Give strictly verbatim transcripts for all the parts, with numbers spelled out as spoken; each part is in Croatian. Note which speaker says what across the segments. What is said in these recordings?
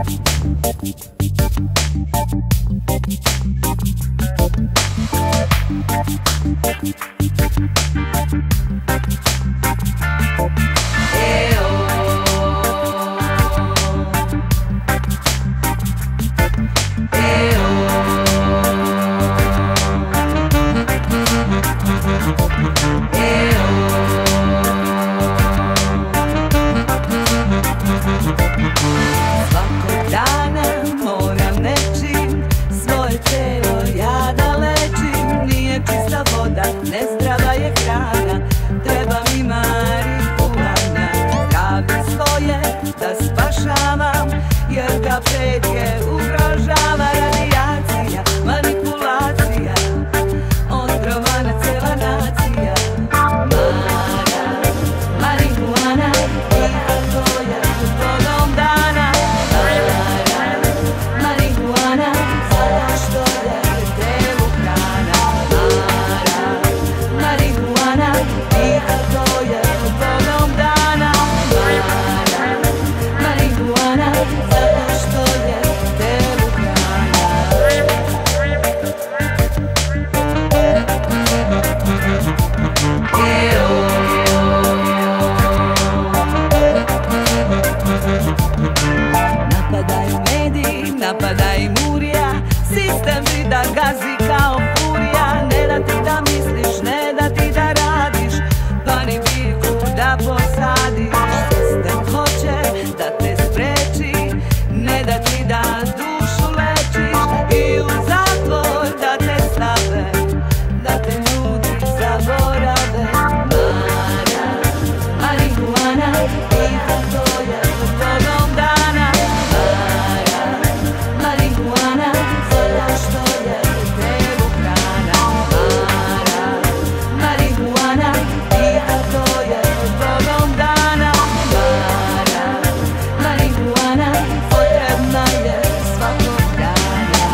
Speaker 1: Nezdrava je hrana, treba mi marihuana. Zdravlje svoje da spašavam, jer ga pretke ugrožava. Radijacija, manipulacija, otrovana cela nacija. Mara, marihuana, diha to je vodom dana. Mara, marihuana, zato što je telu hrana. Marihuana, diha to je vodom dana. Marihuana, zato što je telu hrana. Napadaju mediji, napada i murija, sistem žida gazi kao furija. Ne da ti da misliš, ne da ti da radiš, pa ni biljku da posadiš. Sistem hoće da te spreči, ne da ti da dušu lečiš. I u zatvor da te stave, da te ljudi zaborave. Mara, marihuana, diha to je vodom dana. Mara, marihuana, zato što je telu hrana. Mara, marihuana, diha to je vodom dana. Mara, marihuana, potrebna je svakog dana.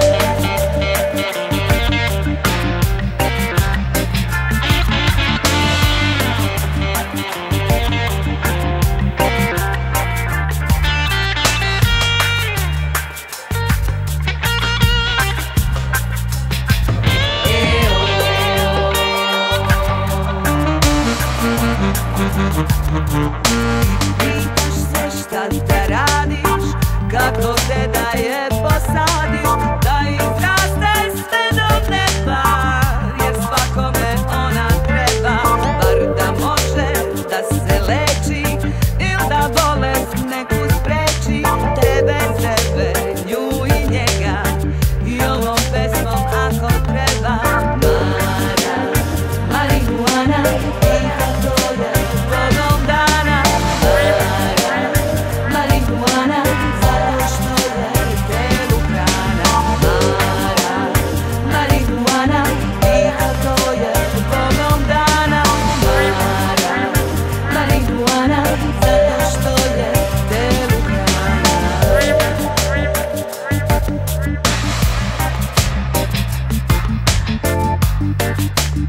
Speaker 1: Pitaš se šta da radiš, kako te da je posadiš, da izraste sve do neba, jer svakome ona treba. Bar da može da se leči, il da bolest neku spreči. Tebe, sebe, nju i njega, i ovom pesmom ako treba. Mara, marihuana, diha to je vodom dana. Mara, marihuana, zato što je telu hrana. Mara, marihuana, diha to je vodom dana. Mara, marihuana, zato što je telu hrana.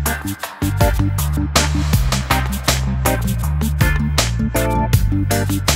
Speaker 1: Thank you.